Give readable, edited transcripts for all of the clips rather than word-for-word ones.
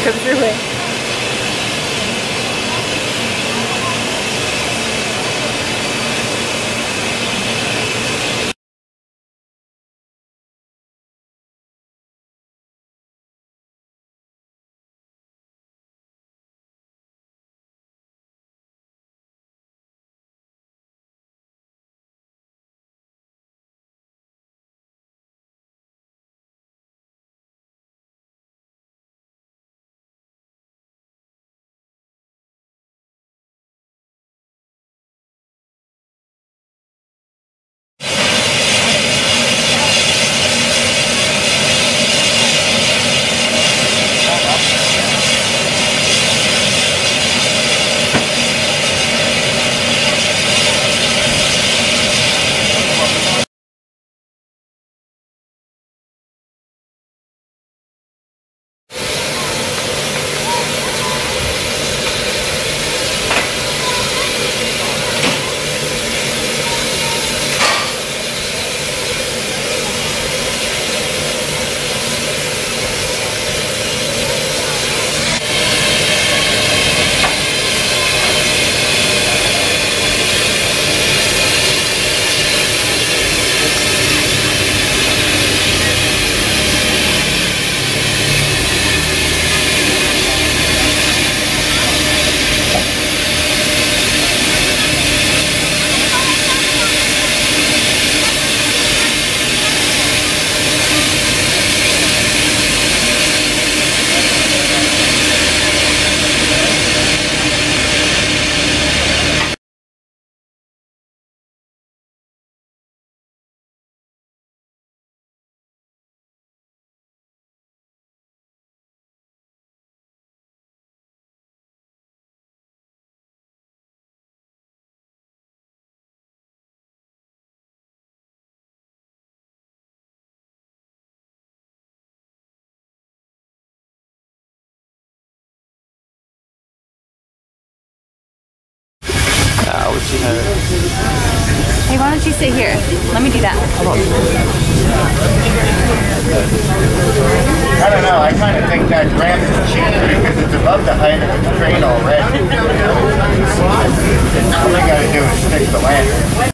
go through it. Hey, why don't you sit here? Let me do that. I don't know, I kind of think that ramp is cheaper because it's above the height of the train already. All they gotta do is fix the lantern.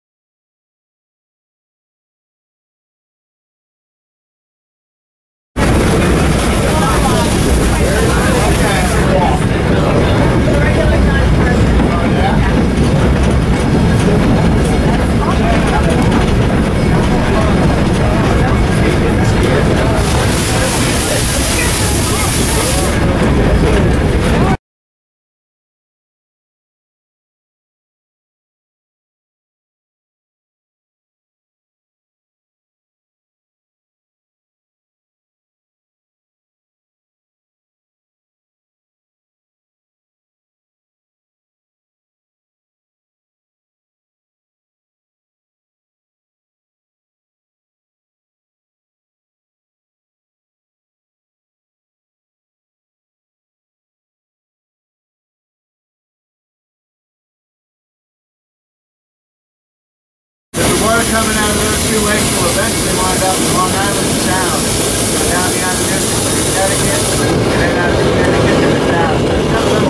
The water coming out of those two lakes will eventually wind up in Long Island Sound, down the island district of Connecticut, and then out of Connecticut to the south. It's not a little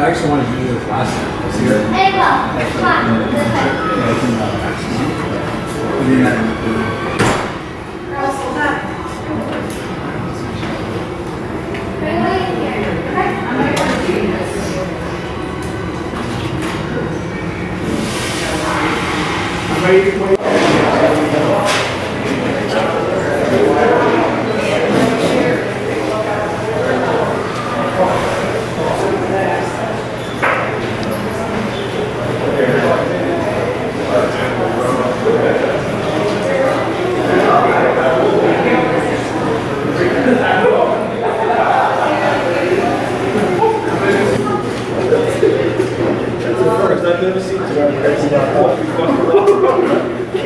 actually wanted to do this last time. Let's hear it. Hey, well, come on. I'm ready to play. I've never seen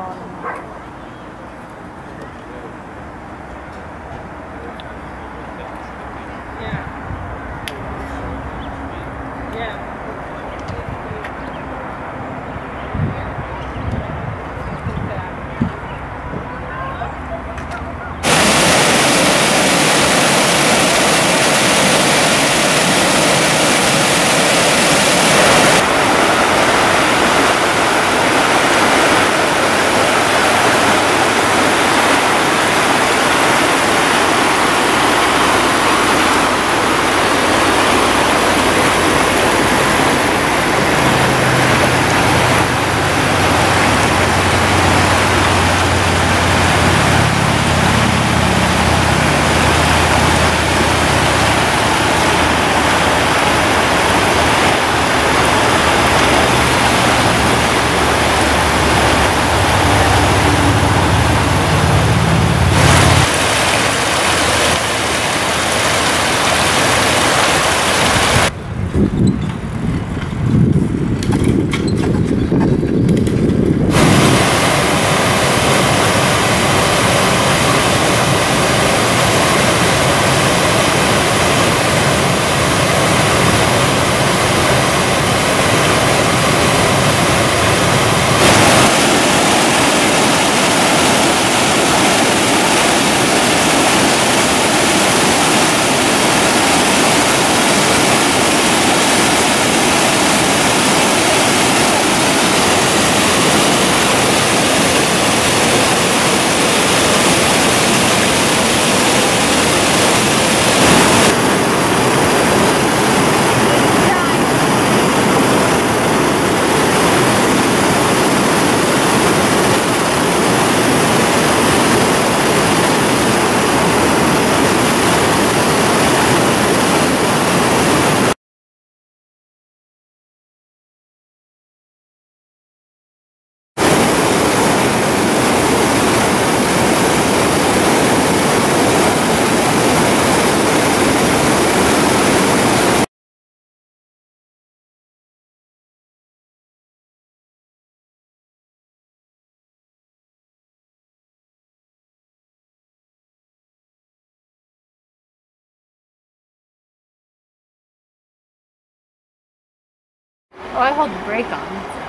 Oh, I hold the brake on.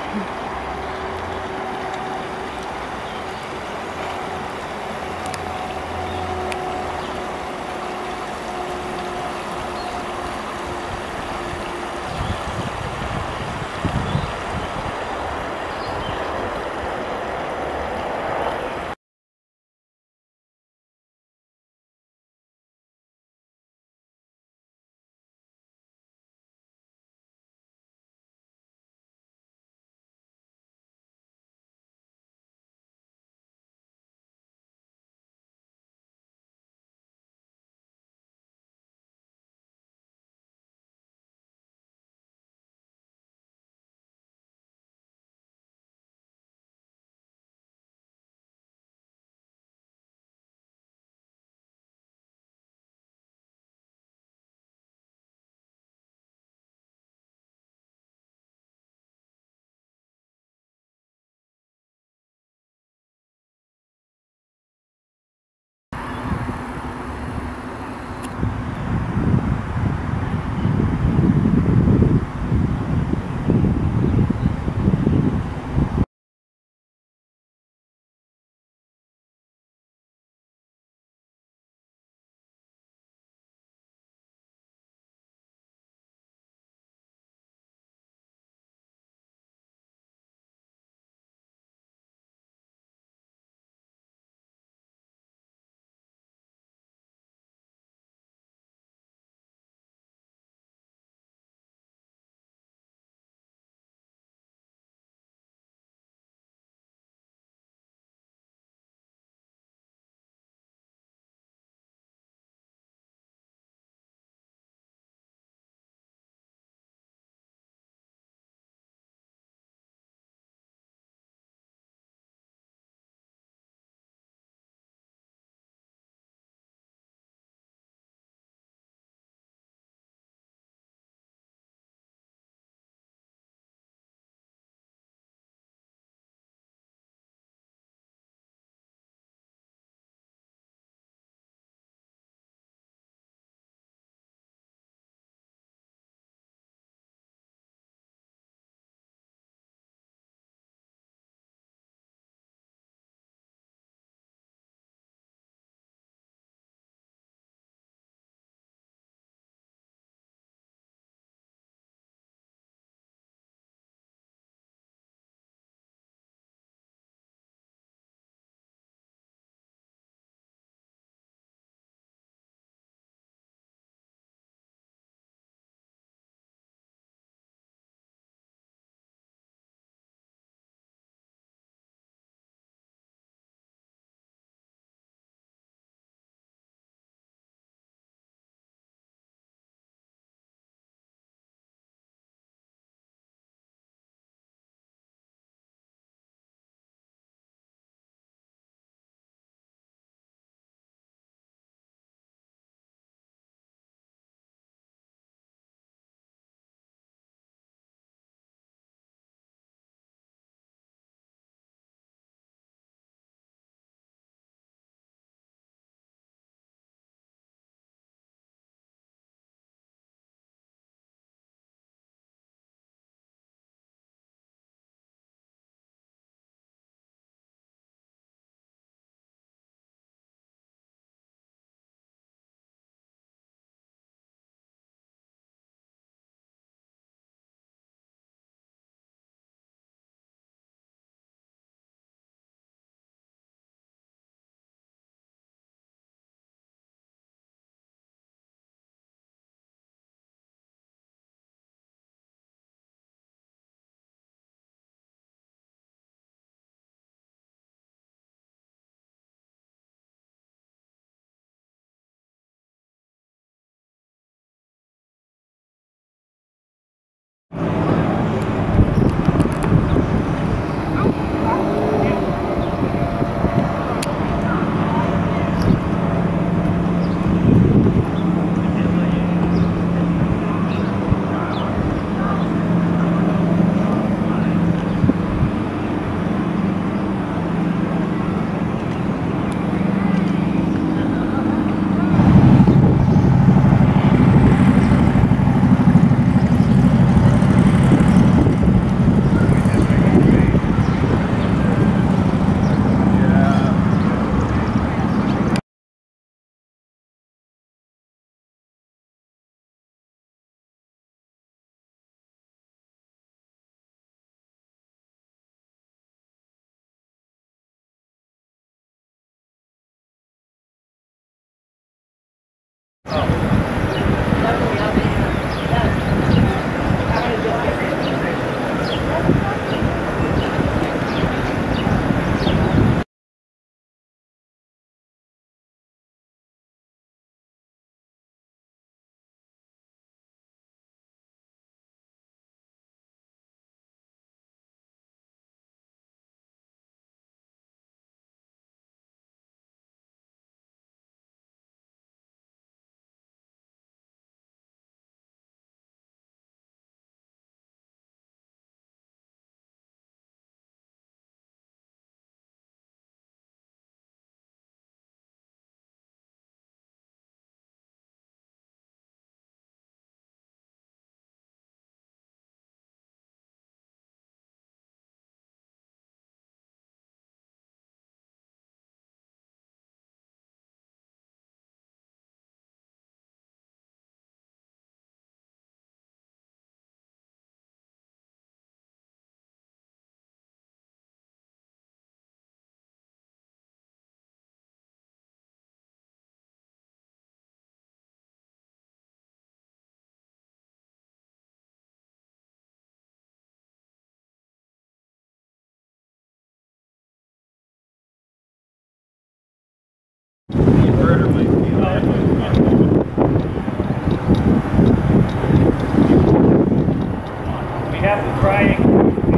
We have the triangle.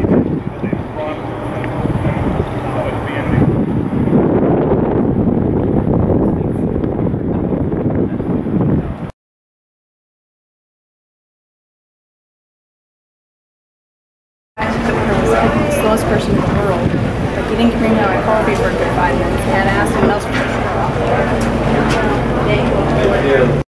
The slowest person in the world. Like, he didn't bring me my coffee for a good 5 minutes. I had to ask him what else for sure.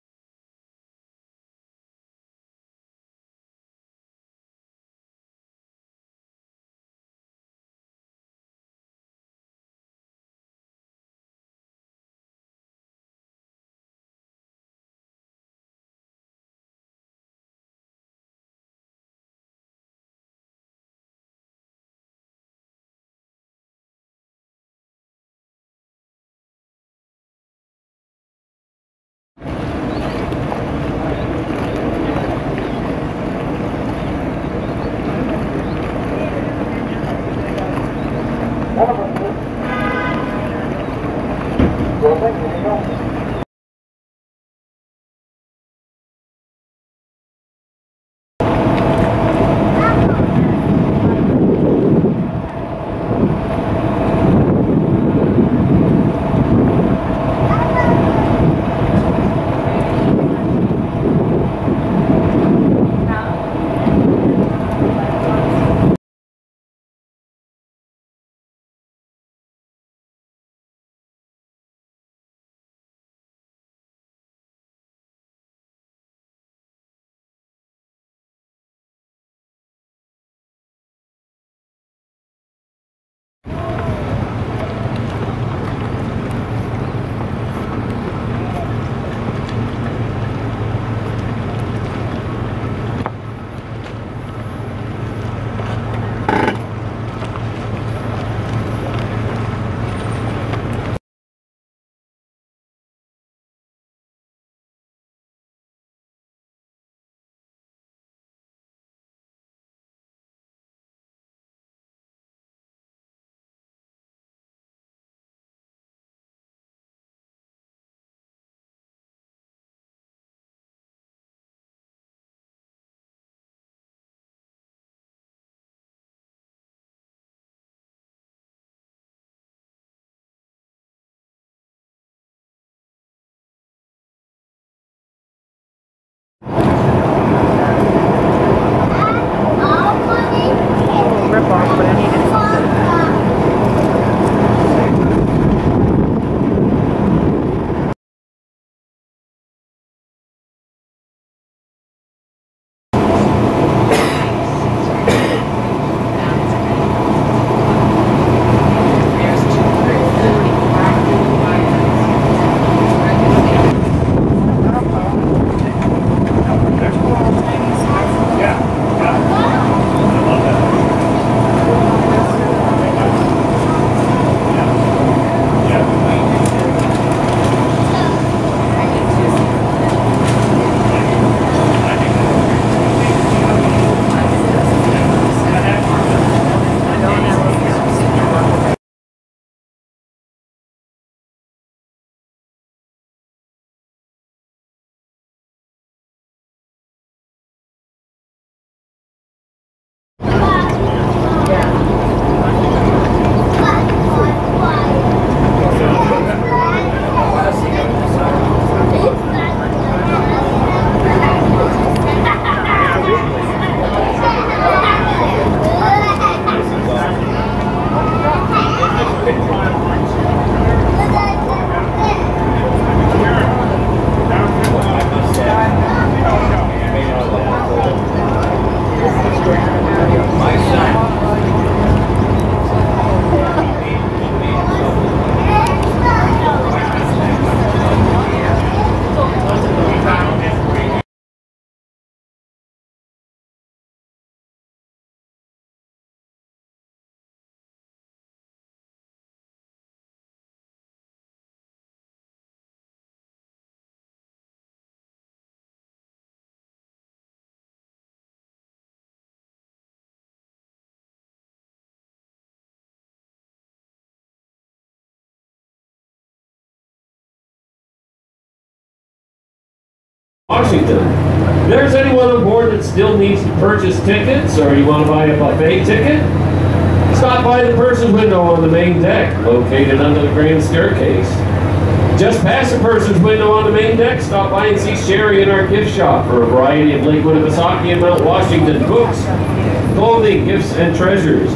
Washington. If there's anyone on board that still needs to purchase tickets, or you want to buy a buffet ticket, stop by the purser's window on the main deck, located under the grand staircase. Just past the purser's window on the main deck, stop by and see Sherry in our gift shop for a variety of Lake Winnipesaukee and Mount Washington books, clothing, gifts, and treasures.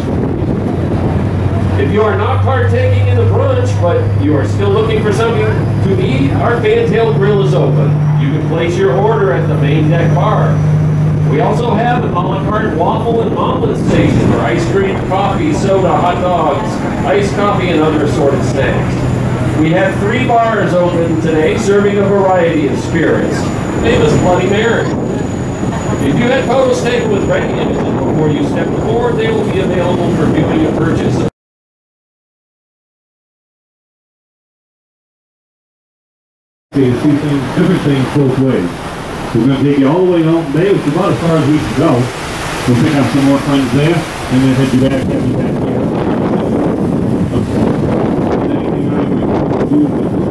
If you are not partaking in the brunch, but you are still looking for something to eat, our Fantail Grill is open. You can place your order at the main deck bar. We also have an a la carte waffle and omelet station for ice cream, coffee, soda, hot dogs, iced coffee, and other assorted snacks. We have 3 bars open today serving a variety of spirits, famous Bloody Mary. If you had photos taken with ready images before you step aboard, they will be available for viewing and purchase. See different things both ways. We're going to take you all the way home today, which is about as far as we can go. We'll pick up some more friends there, and then head you back, have you back here. Anything I would do with this?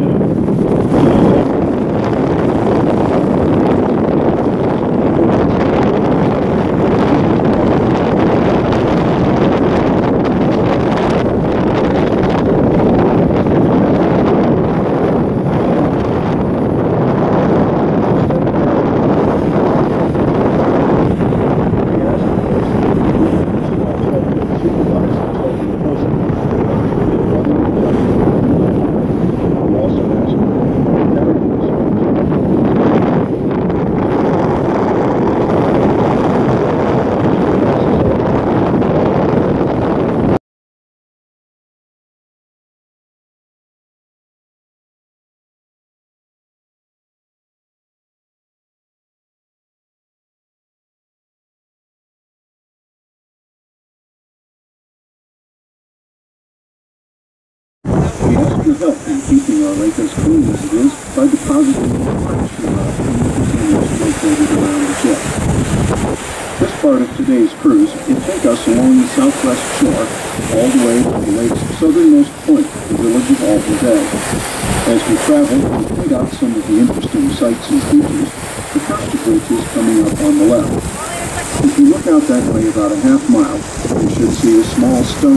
We ask your help in keeping our lake as clean as it is by depositing the trash in the containers located around the ship. This part of today's cruise will take us along the southwest shore all the way to the lake's southernmost point, the village of Alton Bay. As we travel, we point out some of the interesting sights and features, the first of which is coming up on the left. If you look out that way about a half mile, you should see a small stone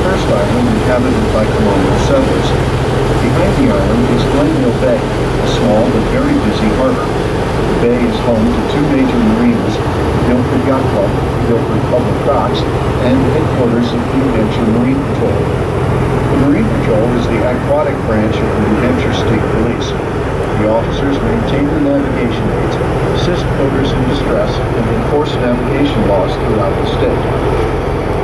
first island inhabited by colonial settlers. Behind the island is Glenville Bay, a small but very busy harbor. The bay is home to two major marinas, Guilford Yacht Club, Guilford Public Docks, and the headquarters of the New Hampshire Marine Patrol. The Marine Patrol is the aquatic branch of the New Hampshire State Police. The officers maintain the navigation aids, assist boaters in distress, and enforce navigation laws throughout the state.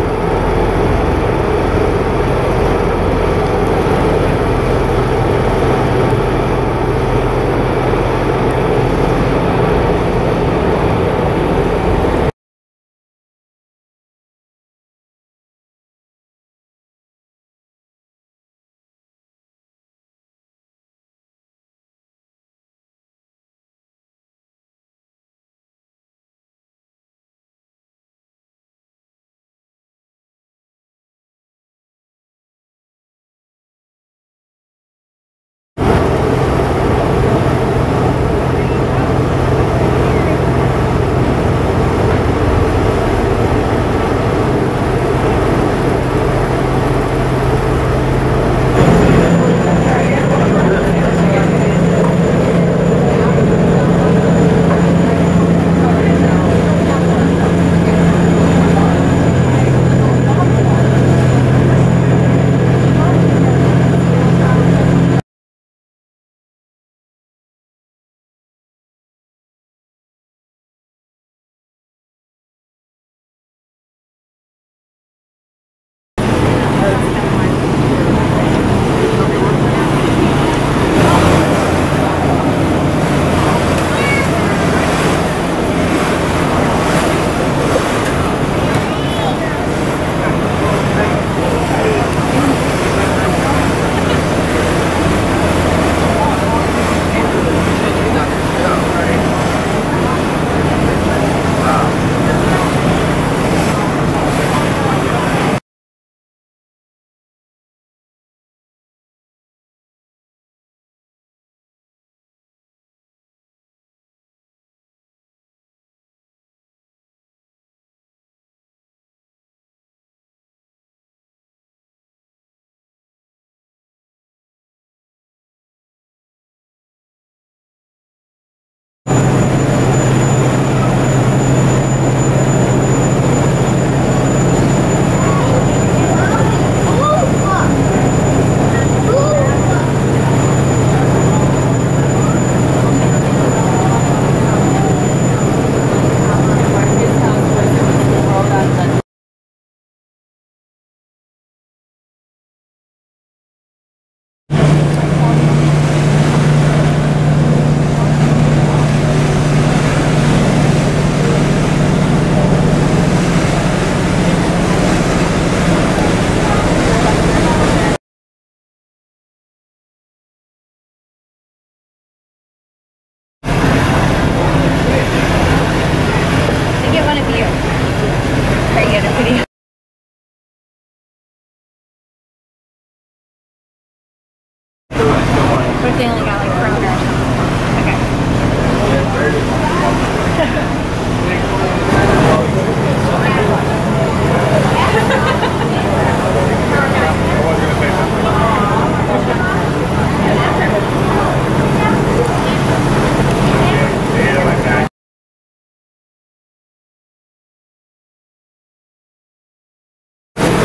But they only got like Corona or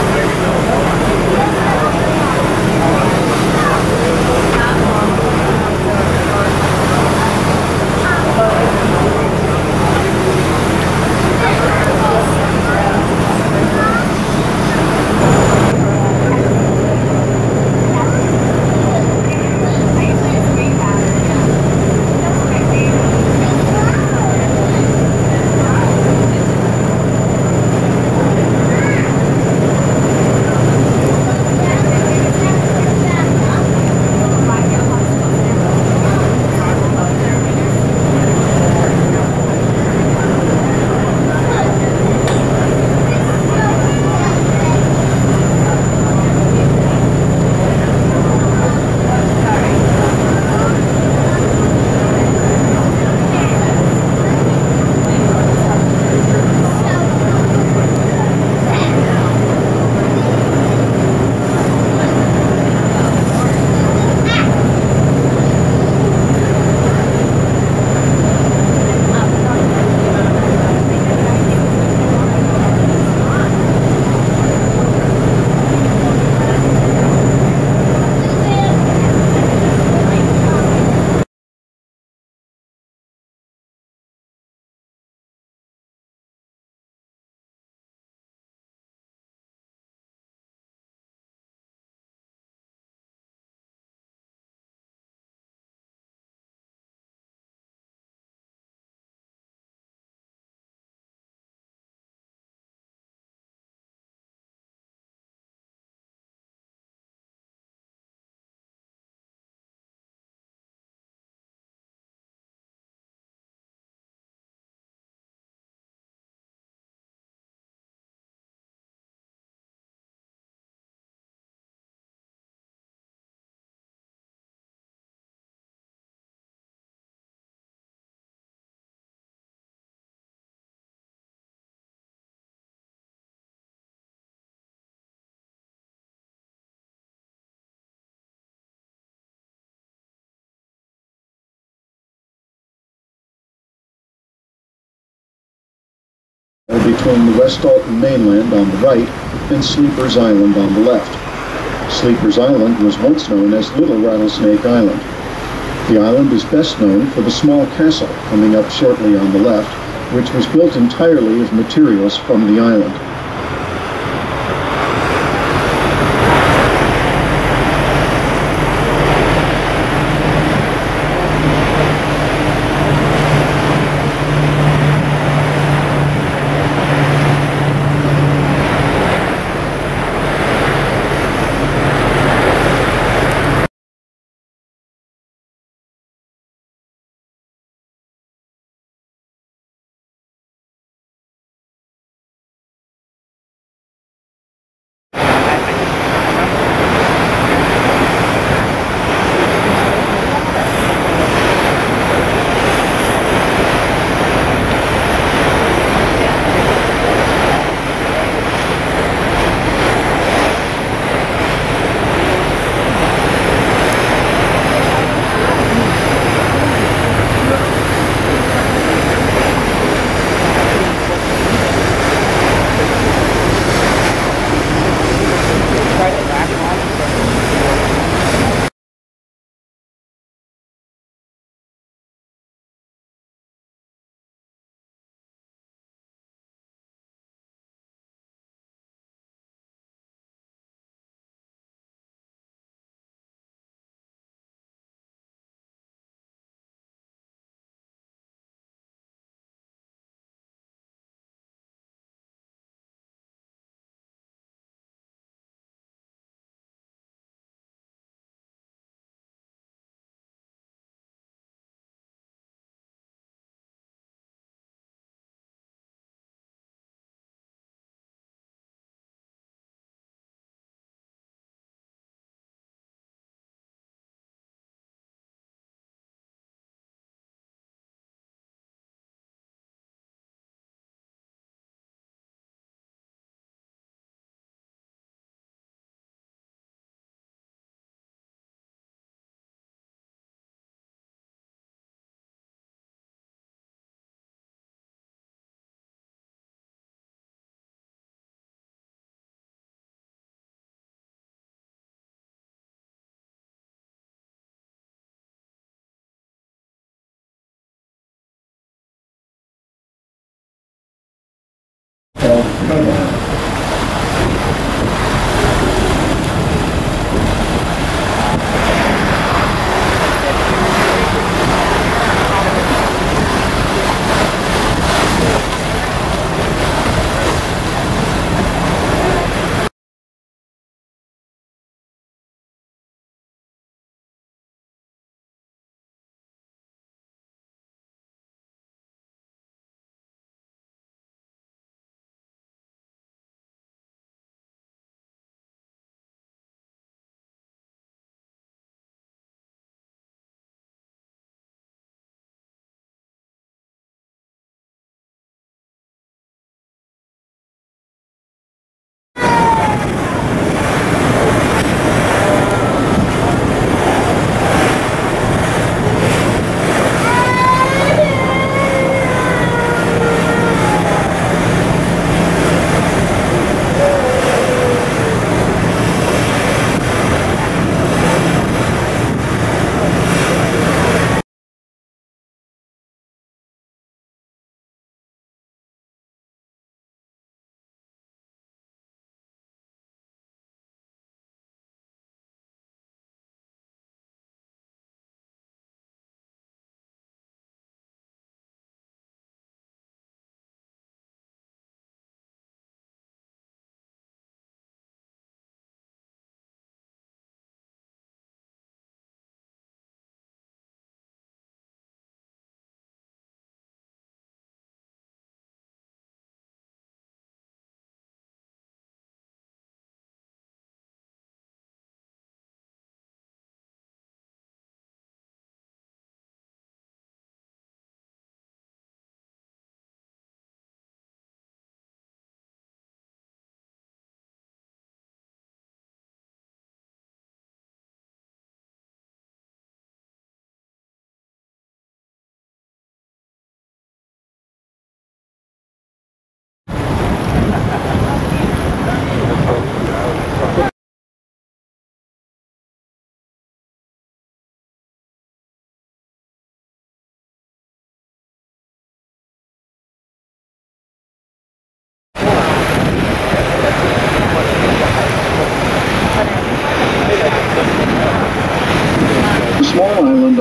something. between the West Dalton mainland on the right and Sleeper's Island on the left. Sleeper's Island was once known as Little Rattlesnake Island. The island is best known for the small castle coming up shortly on the left, which was built entirely of materials from the island.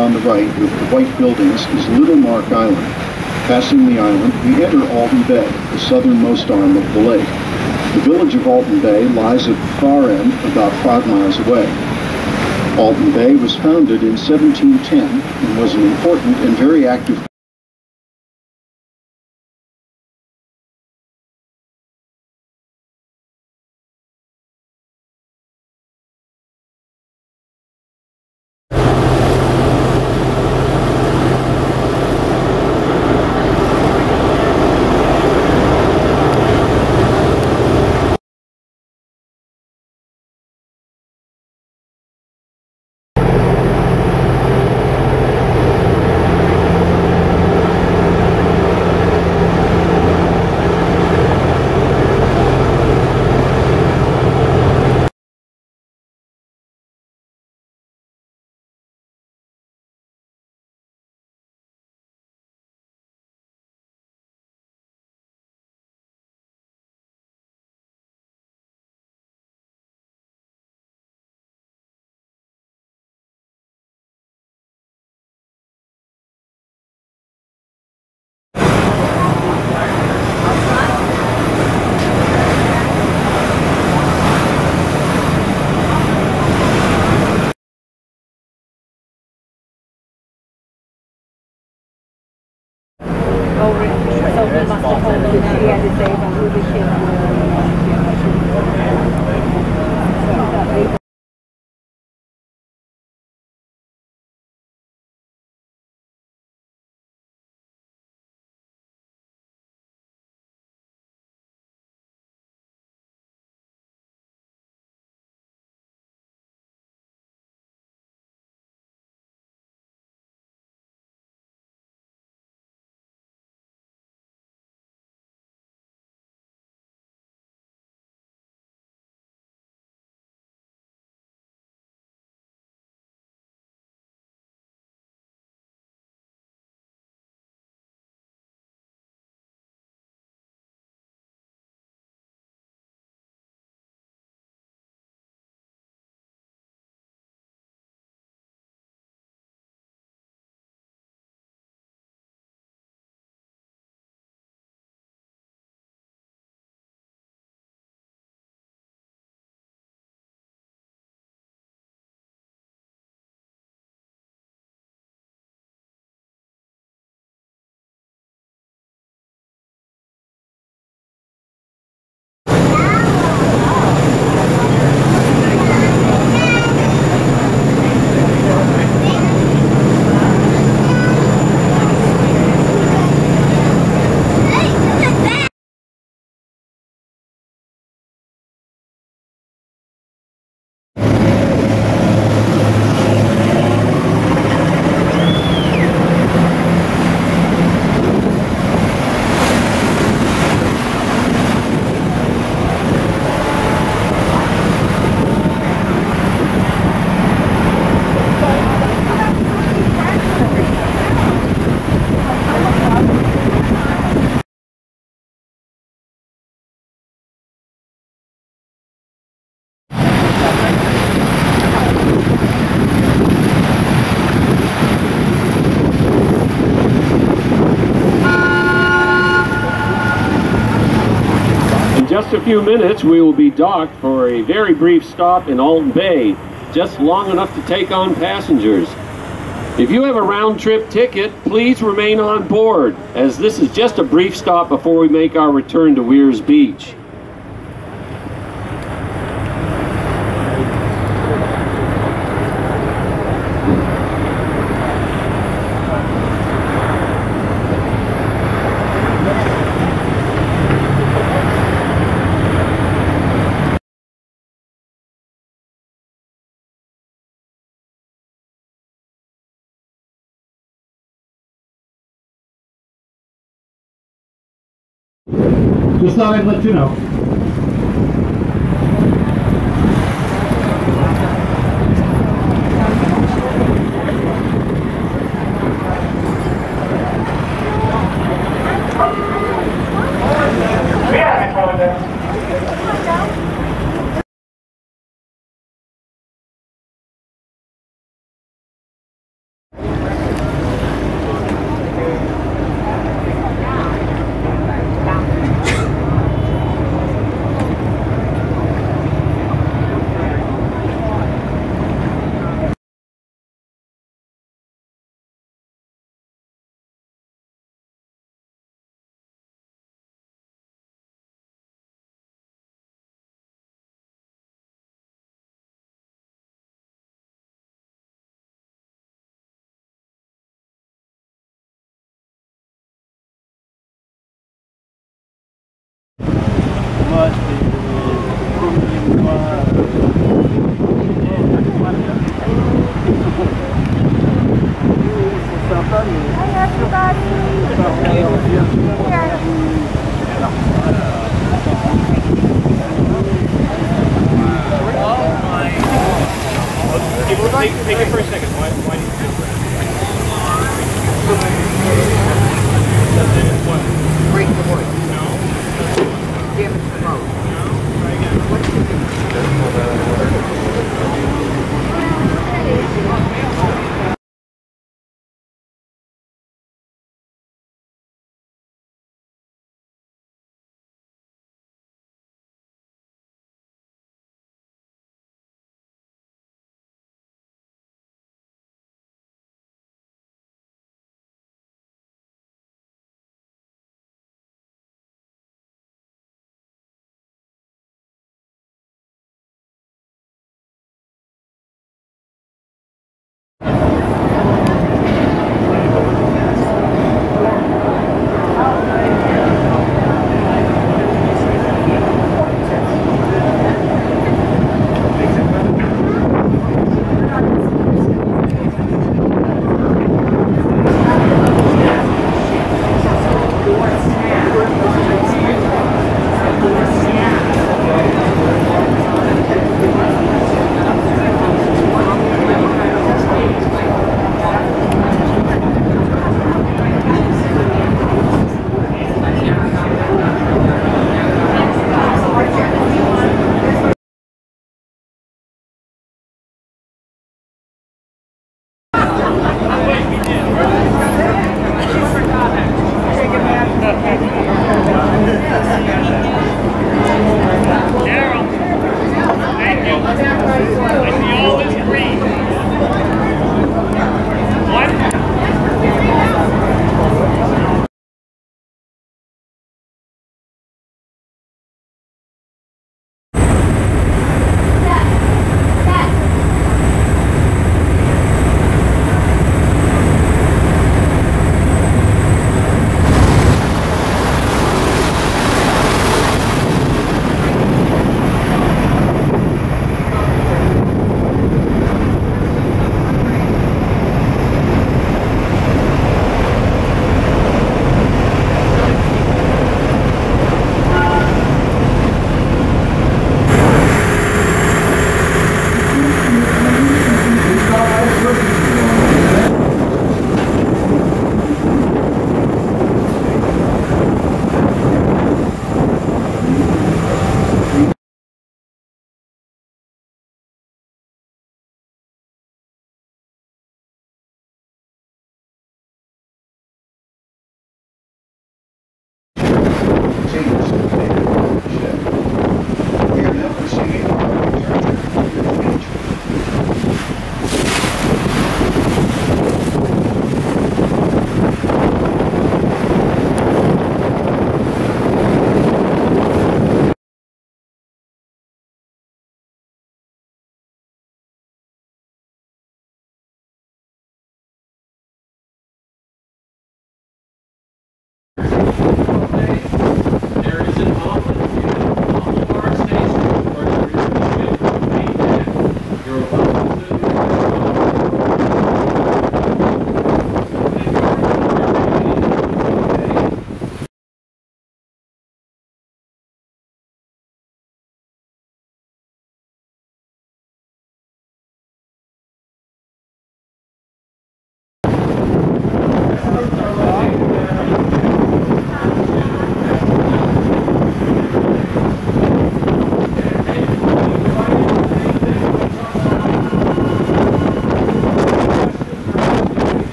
on the right with the white buildings is Little Mark Island. Passing the island, we enter Alton Bay, the southernmost arm of the lake. The village of Alton Bay lies at the far end, about 5 miles away. Alton Bay was founded in 1710 and was an important and very active So we must have told them that he had to save and who we came. just a few minutes, we will be docked for a very brief stop in Alton Bay, just long enough to take on passengers. If you have a round-trip ticket, please remain on board, as this is just a brief stop before we make our return to Weirs Beach. Just thought I'd let you know. Take it for a second. Why do you do Break the wood. No. Damage the road. No. Try again.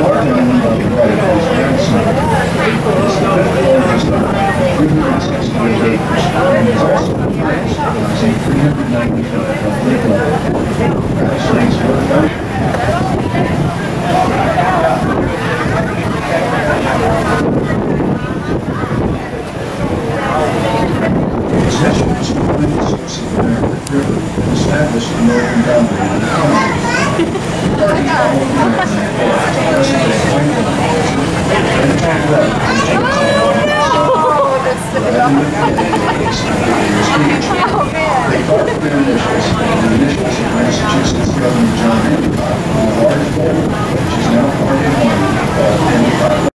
bartending on the right is grandson. This is 368 acres, and is also the highest, rising 390 feet above lake level. Thanks for the Its history is behind the source of the American River and established the northern boundary of the county. Party followed the American War to investigate mining and attack right in They fought with their initials, and the initials of Massachusetts Governor John Hancock on a large bowl, which is now part of one called Hancock.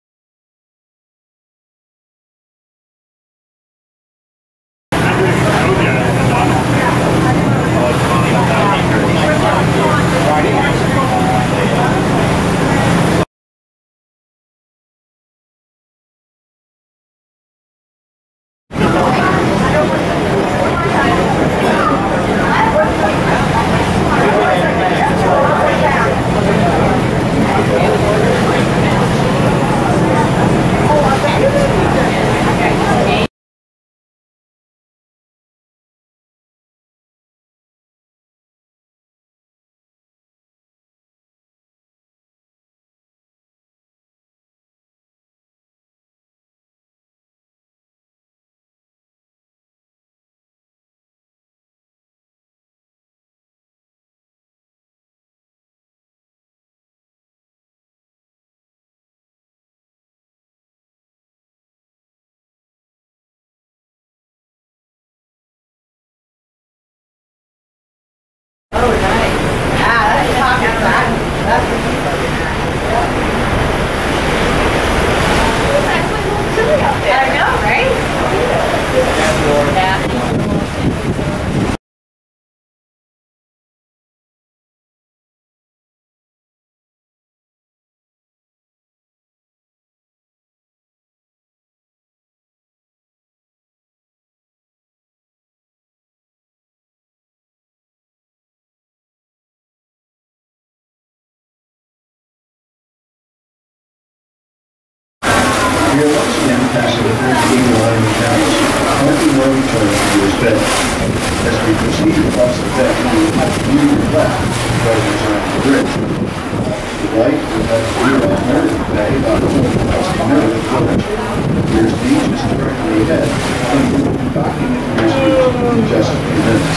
We are once again passing the 13 line of counts, 21 return to this bed. As we proceed across the deck, we will have to view your left rather than turn to the bridge. To the right, we have the view of Meredith Bay about 4 miles from Meredith Village. Here's beach is directly ahead, and we will be docking at Here's Beach in just a few minutes.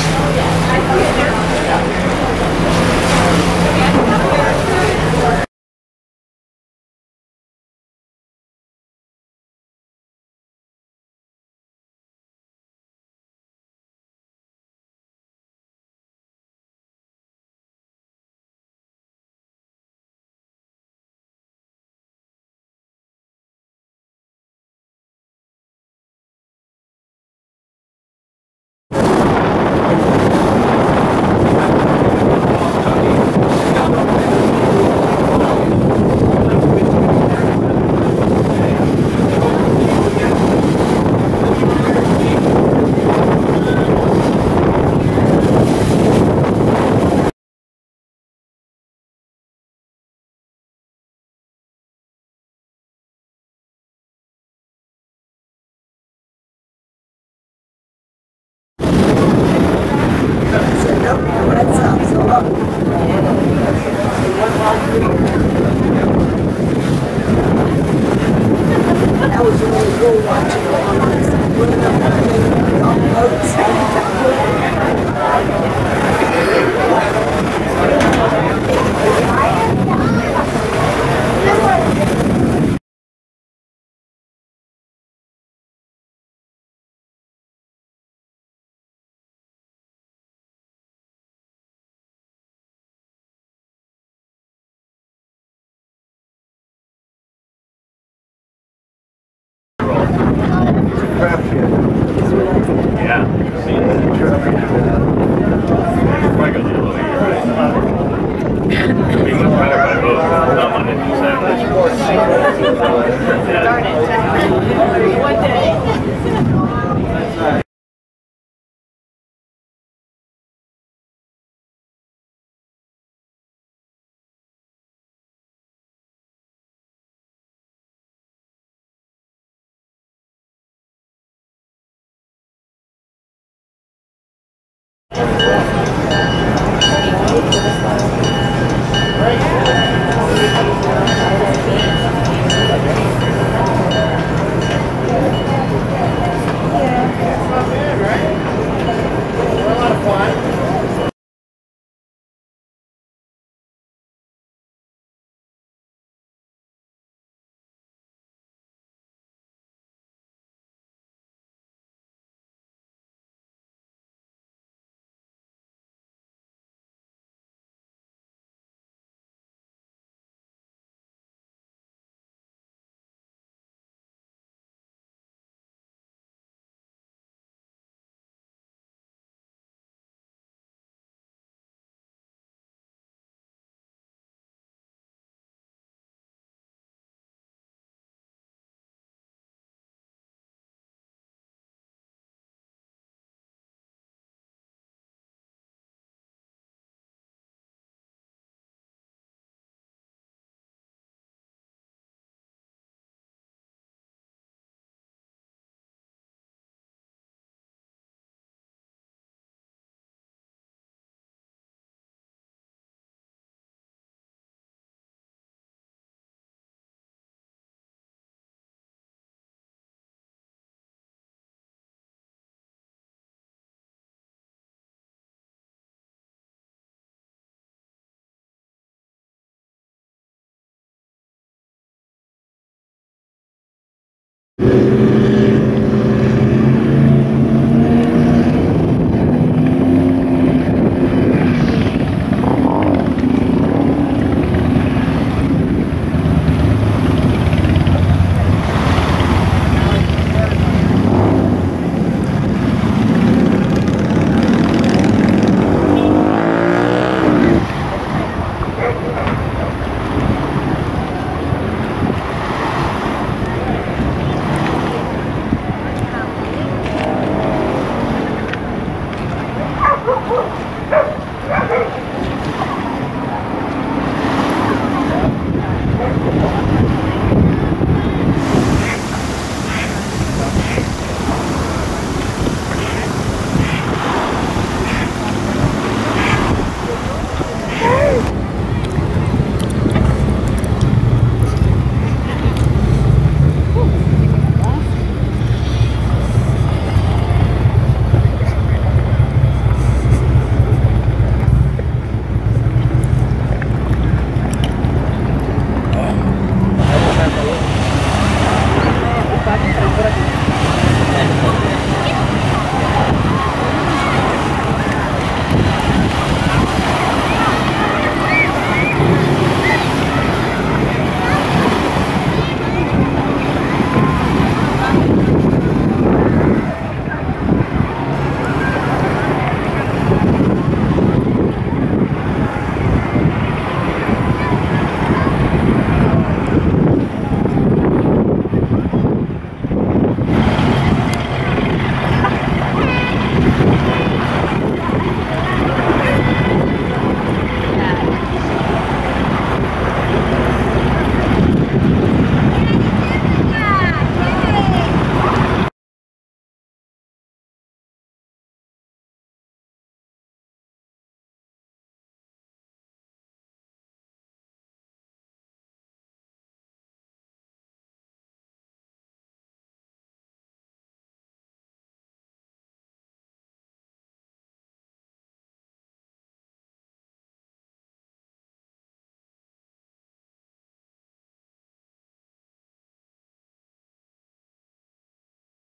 That was really cool watching. Yes.